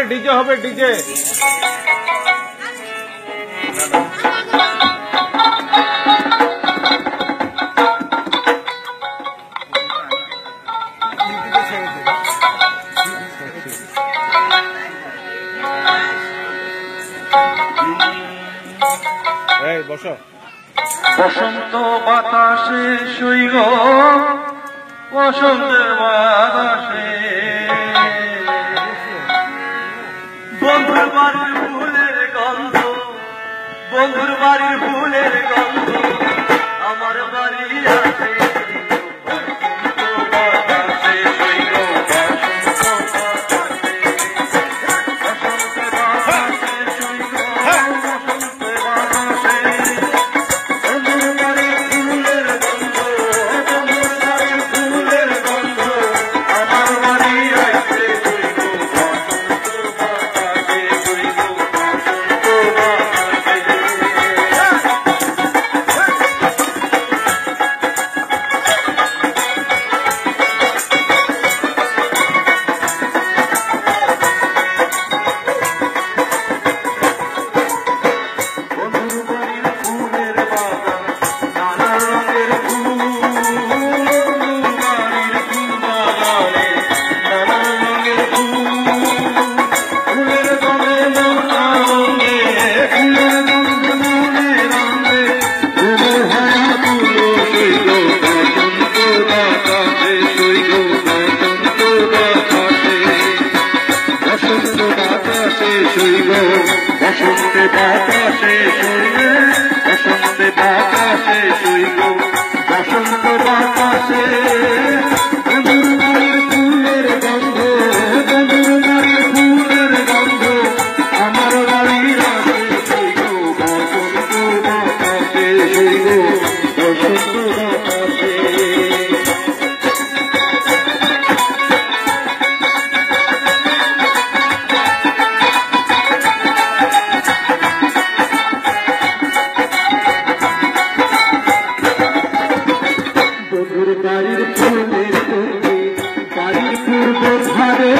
DJ হবে DJ. এই বসো। বসন্ত বাতাসে সইগ বসন্তের বাতাসে বন্ধুর বাড়ির ফুলের গন্ধ, বন্ধুর বাড়ির ফুলের গন্ধ আমার বাড়ি আছে। বসন্তে বাতাসে সইবে, বসন্তে বাতাসে সইব, বসন্ত বাতাসে বন্ধুর বাড়ির ফুলের গন্ধ, বন্ধুর বাড়ির ফুলের গন্ধ আমার বাড়ির আছে সইব, বসন্ত বাতাসে সইব, বসন্ত বাতাসে। বাড়ির ফুলের বাড়ির পূর্ব ধারে